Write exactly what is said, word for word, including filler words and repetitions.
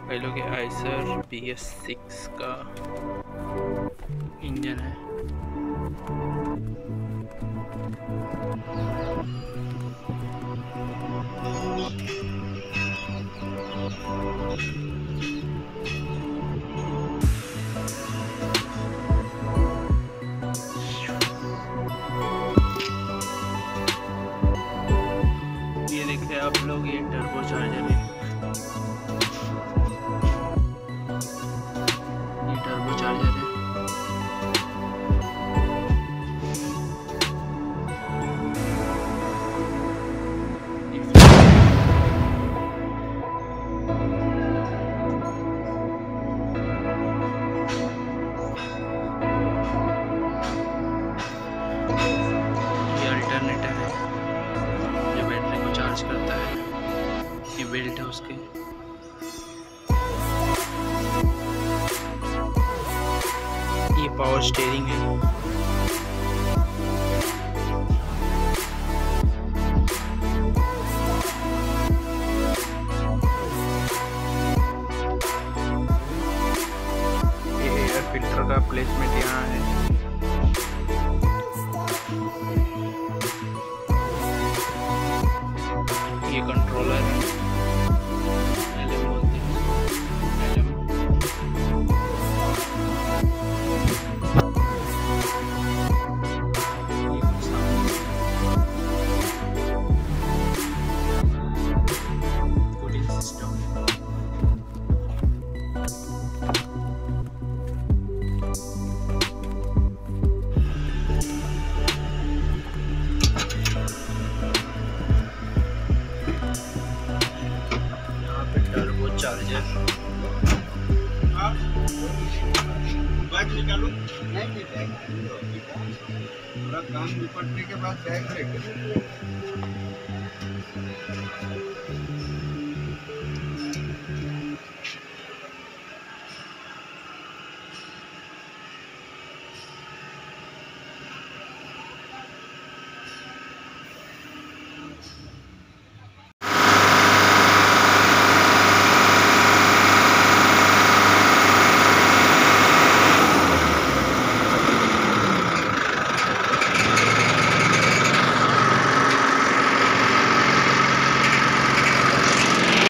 ये लोग Eicher B S six का इंजन है। ये देखिए आप लोग, ये टर्बो चार्जर है। ये टर्बो चार्जर है। ये अल्टरनेटर है जो बैटरी को चार्ज करता है। ये बेल्ट है उसके। ये पावर स्टीयरिंग है। ये एयर फिल्टर का प्लेसमेंट यहाँ है। ये कंट्रोलर है। एलएम बोलते हैं। एलएम। ये साउंड कूलिंग सिस्टम। यहाँ पे टर्बो चार्जर। बैग निकालो। नहीं नहीं बैग पूरा काम निपटने के बाद बैग लेके